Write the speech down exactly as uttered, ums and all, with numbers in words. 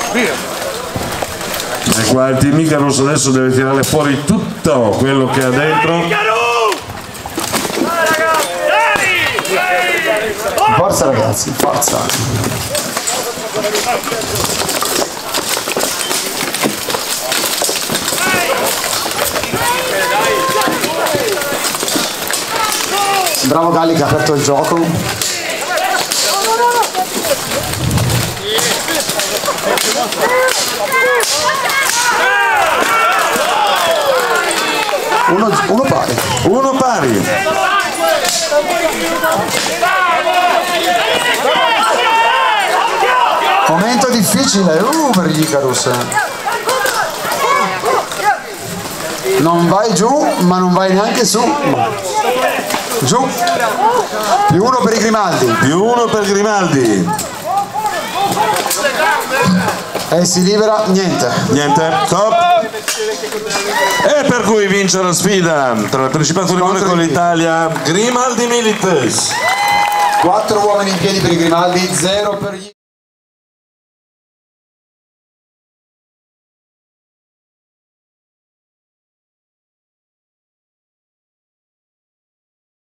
E qua il team Icarus adesso deve tirare fuori tutto quello che ha dentro. Forza ragazzi, forza. Bravo Galli che ha aperto il gioco. Uno, uno pari. Uno pari. Momento difficile uh, per gli Icarus. Non vai giù, ma non vai neanche su. Giù. Più uno per i Grimaldi. Più uno per Grimaldi. E si libera niente. Niente, top. E per cui vince la sfida tra il Principato di Monaco e l'Italia, Grimaldi Milites. Quattro uomini in piedi per i Grimaldi, zero per gli